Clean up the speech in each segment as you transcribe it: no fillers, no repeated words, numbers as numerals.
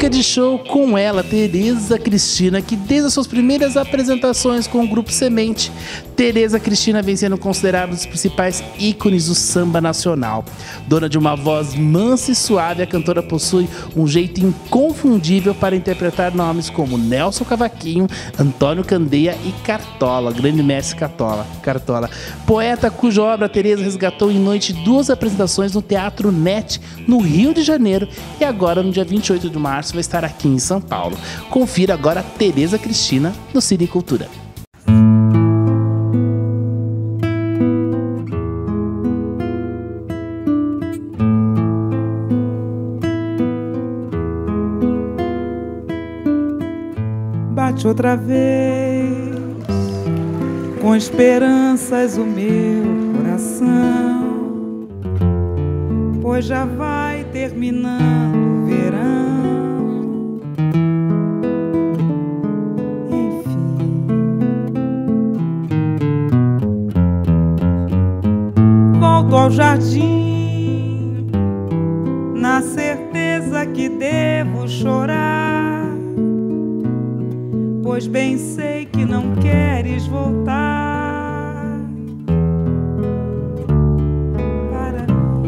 Dica de show com ela, Tereza Cristina, que desde as suas primeiras apresentações com o grupo Semente, Tereza Cristina vem sendo considerada um dos principais ícones do samba nacional. Dona de uma voz mansa e suave, a cantora possui um jeito inconfundível para interpretar nomes como Nelson Cavaquinho, Antônio Candeia e Cartola, grande mestre Cartola. Poeta cuja obra Tereza resgatou em noite 2 apresentações no Teatro NET, no Rio de Janeiro, e agora no dia 28 de março vai estar aqui em São Paulo. Confira agora Tereza Cristina no Cine Cultura. Bate outra vez com esperanças o meu coração, pois já vai terminando o verão. Enfim, volto ao jardim na certeza que devo chorar, pois bem sei que não queres voltar para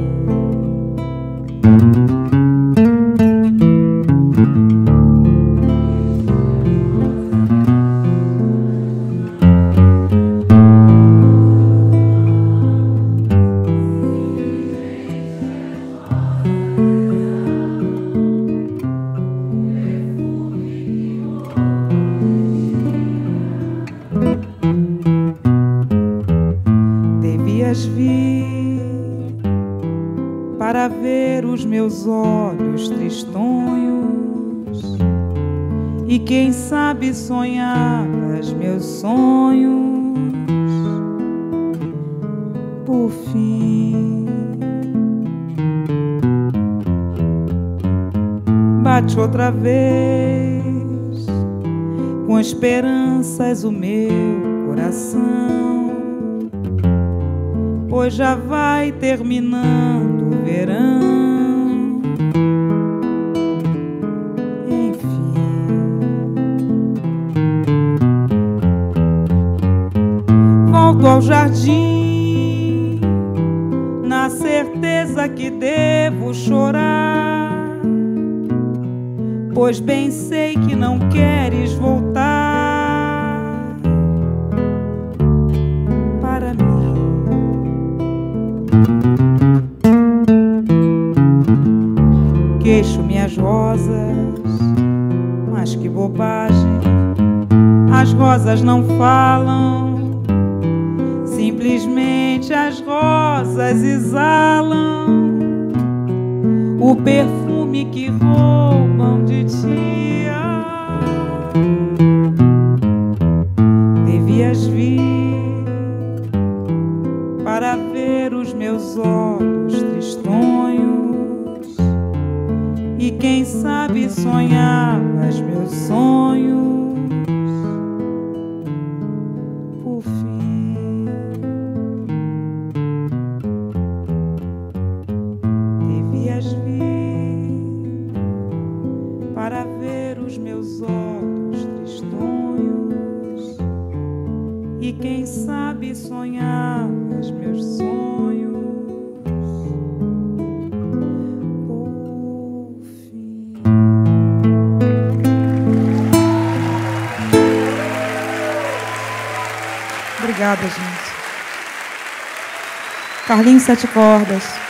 vir para ver os meus olhos tristonhos e quem sabe sonhavas meus sonhos. Por fim, bate outra vez com esperanças o meu coração, pois já vai terminando o verão. Enfim, volto ao jardim na certeza que devo chorar, pois bem sei que não queres voltar para mim. Queixo minhas rosas, mas que bobagem, as rosas não falam, simplesmente as rosas exalam o perfume que roubam de ti. Devias vir para ver os meus olhos tristonhos e quem sabe sonhavas meus sonhos. Por fim, devias vir para ver os meus olhos tristonhos e quem sabe sonhavas meus sonhos. Obrigada, gente. Carlinhos 7 cordas.